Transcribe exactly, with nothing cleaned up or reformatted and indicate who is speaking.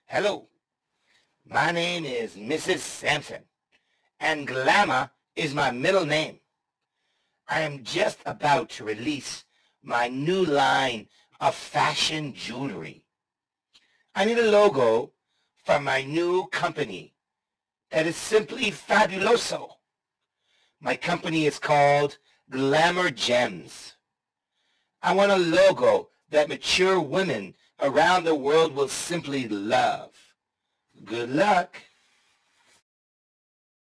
Speaker 1: Hello, my name is Missus Samson, and glamour is my middle name. I am just about to release my new line of fashion jewelry. I need a logo for my new company that is simply fabuloso. My company is called Glamour Gems. I want a logo that mature women around the world will simply love. Good luck.